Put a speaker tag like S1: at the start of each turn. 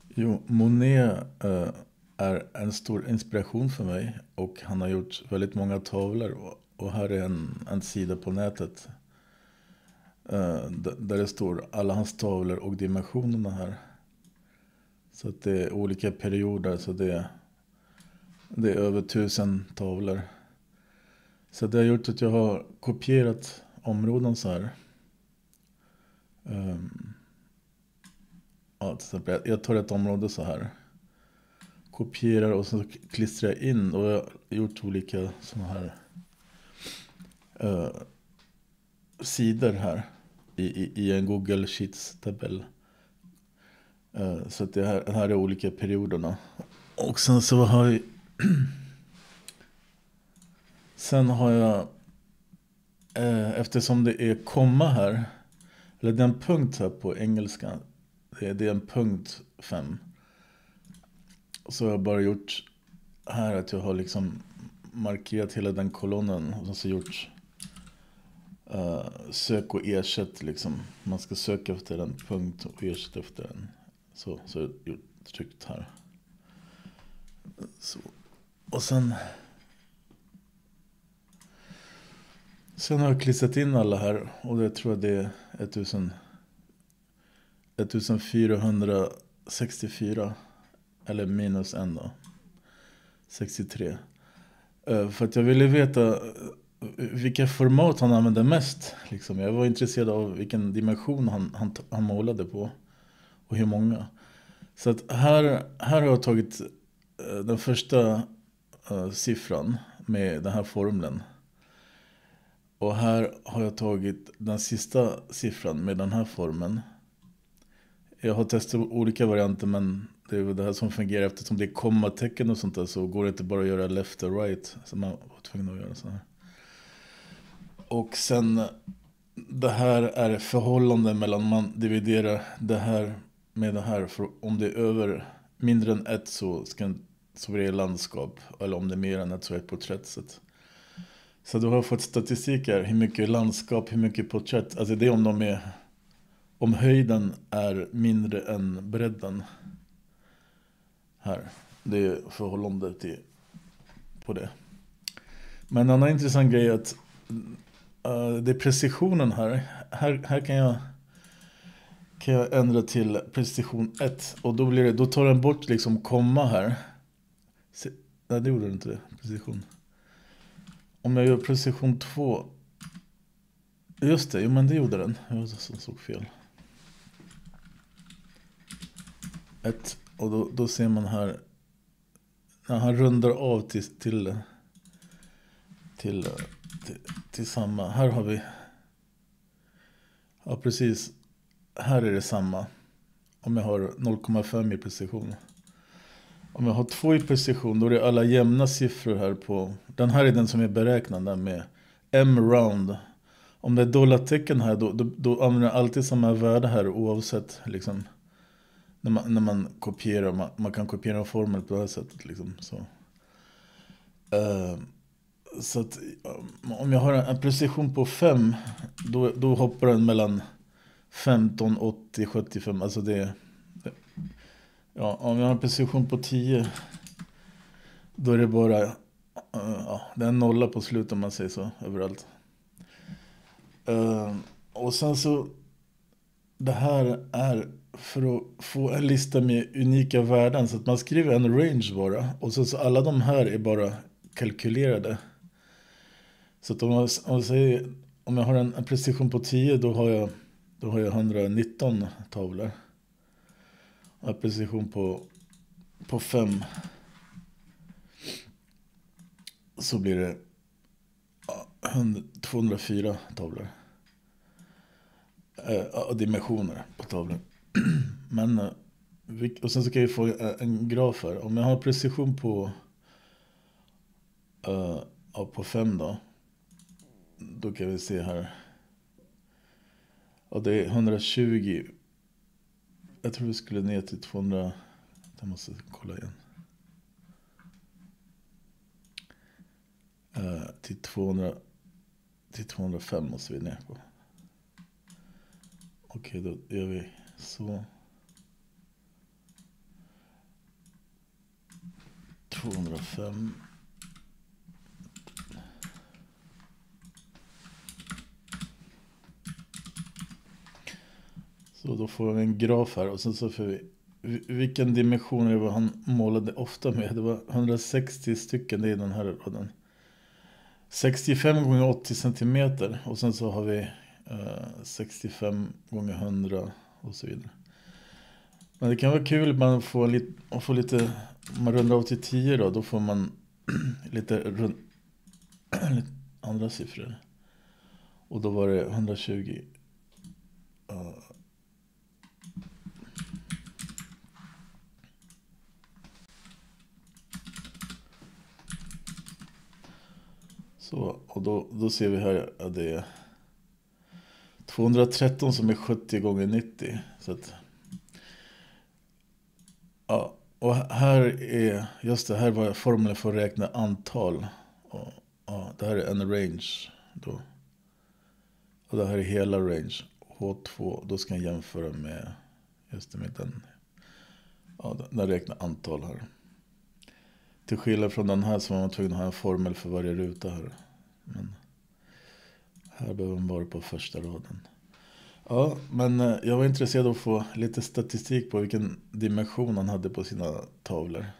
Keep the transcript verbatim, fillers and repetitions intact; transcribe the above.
S1: Jo, Monet eh, är en stor inspiration för mig och han har gjort väldigt många tavlor och, och här är en, en sida på nätet eh, d- där det står alla hans tavlor och dimensionerna här. Så att det är olika perioder, så det, det är över tusen tavlor. Så det har gjort att jag har kopierat områden så här. Ehm, ja, till exempel, jag jag tar ett område så här. Kopierar och så klistrar jag in och jag har gjort olika såna här eh, sidor här i, i, i en Google Sheets-tabell. Eh, så att det här, här är olika perioderna. Och sen så har jag sen har jag eh, eftersom det är komma här, eller det är en punkt här på engelska, det är, det är en punkt fem. Så har jag bara gjort här att jag har liksom markerat hela den kolonnen och så gjort uh, sök och ersätt liksom. Man ska söka efter en punkt och ersätta efter en. Så, så har jag tryckt här. Så. Och sen sen har jag klistrat in alla här och det tror jag det är etttusen fyrahundrasextiofyra eller minus en då. sextiotre. Uh, för att jag ville veta vilka format han använde mest. Liksom. Jag var intresserad av vilken dimension han, han, han målade på. Och hur många. Så att här, här har jag tagit uh, den första uh, siffran med den här formeln. Och här har jag tagit den sista siffran med den här formeln. Jag har testat olika varianter, men det är det här som fungerar eftersom det är kommatecken och sånt där, så går det inte bara att göra left och right. Så man var tvungen att göra så här. Och sen det här är förhållande mellan man dividerar det här med det här. För om det är över mindre än ett så, ska, så blir det landskap. Eller om det är mer än ett så är det porträtt. Så då har jag fått statistik här. Hur mycket landskap, hur mycket porträtt. Alltså det är om de är, om höjden är mindre än bredden. Här. Det är förhållande till på det. Men en annan intressant grej är att uh, det är precisionen här. Här, här kan jag kan jag ändra till precision ett. Och då, blir det, då tar den bort liksom komma här. Se, nej, det gjorde den inte det. Precision. Om jag gör precision två. Just det, jo men det gjorde den. Jag såg fel. ett. Och då, då ser man här. När han rundar av till, till, till, till, till samma. Här har vi. Ja precis. Här är det samma. Om jag har noll komma fem i precision. Om jag har två i precision, då är det alla jämna siffror här på. Den här är den som är beräknad där med M-round. Om det är dollartecken här, då, då, då använder jag alltid samma värde här oavsett liksom. När man, när man kopierar, man, man kan kopiera en formel på det här sättet liksom. Så, uh, så att om jag har en precision på fem, då, då hoppar den mellan femton, åttio, sjuttiofem. Alltså det, det ja, om jag har en precision på tio, då är det bara uh, ja, det är en nolla på slutet om man säger så, överallt. Uh, och sen så det här är för att få en lista med unika värden, så att man skriver en range bara, och så, så alla de här är bara kalkylerade. Så att om jag, om jag, säger, om jag har en, en precision på tio, då har jag då har jag etthundranitton tavlor. Och precision på på fem, så blir det tvåhundrafyra tavlor. Äh, dimensioner på tavlor. Men och sen så kan jag få en graf här. Om jag har precision på uh, ja, på fem då. Då kan vi se här. Och det är etthundratjugo. Jag tror vi skulle ner till tvåhundra. Jag måste kolla igen. Uh, till tvåhundra till tvåhundrafem måste vi ner på. Okej, då gör vi så. tvåhundrafem. Så då får vi en graf här och sen så får vi vilken dimension det var han målade ofta med. Det var hundrasextio stycken, det är den här raden. sextiofem gånger åttio centimeter och sen så har vi eh, sextiofem gånger hundra och så vidare. Men det kan vara kul man får lite, man får lite, om man rundar av till tio då, då får man lite, rund, lite andra siffror. Och då var det hundratjugo. Uh, Så, och då, då ser vi här att det är tvåhundratretton som är sjuttio gånger nittio. Så att, ja, och här är, just det här var formeln för att räkna antal. Och, ja, det här är en range då. Och det här är hela range. H två, då ska jag jämföra med, just det, med den. Ja, den räknar antal här. Till skillnad från den här som var man tvungen att ha en formel för varje ruta här. Men här behöver man bara på första raden. Ja, men jag var intresserad av att få lite statistik på vilken dimension han hade på sina tavlor.